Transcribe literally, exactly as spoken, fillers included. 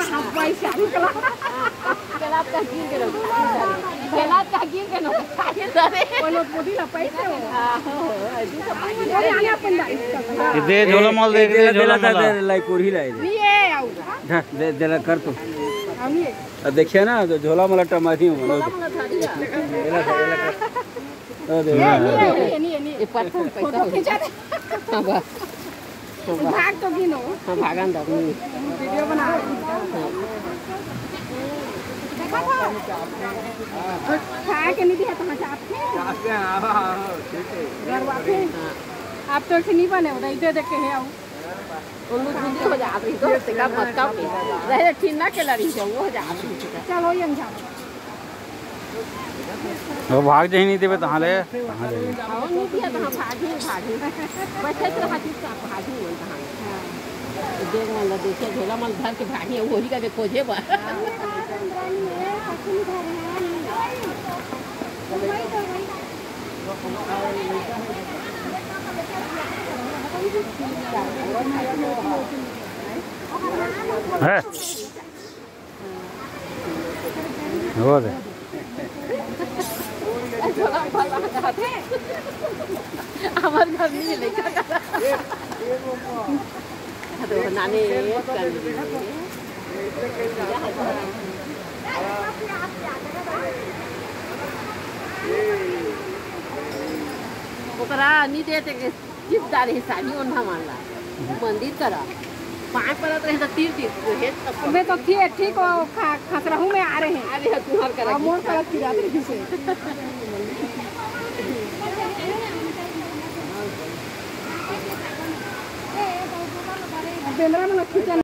half पैसा निकला केला का गिन के लोग केला का गिन के लोग खाए सारे वो लोग मोदी ना पैसे हो हां हो अभी तो पानी अरे आने अपन दे झोला माल दे दे झोला माल लाई कोरी लाई ये आऊगा दे दे कर तो हम ये देखिए ना तो झोला मला टमाटी हो झोला मला थालिया अरे ये ये ये ये ये पत्थर पैसा खींचा दे हां बस भाग तो गिनो हां भागन दो वीडियो बना देखा था खा के नहीं दिया तो मजा आपके घर वापे आप तो नहीं बने उधर इधर देख के है आओ उन लोग जिंदगी हो जाती तो से का मत का रहे ठीक ना के लड़ी जाओ हो जाती चलो यंग जाओ वो भाग जाई नहीं देबे तहां ले तहां ले हां नहीं दिया तो भागी भागी बैठे तो हाथी से भागी हो तहां देख मन देखिए झोला मन भर के भागी वही का खोजे बा है हो दे हमार घर नहीं लेकर तो नानी ओकरा नहीं देते के चिपदार हिसाबी ओन्हा मानला मंदिर करा पाँच परत रहे तो तीर तीर हेड तक मैं तो ठीक ठीक खसरहू में आ रहे हैं अरे तू हर करा मोर परत की रात रही से बेंद्रा में खींचा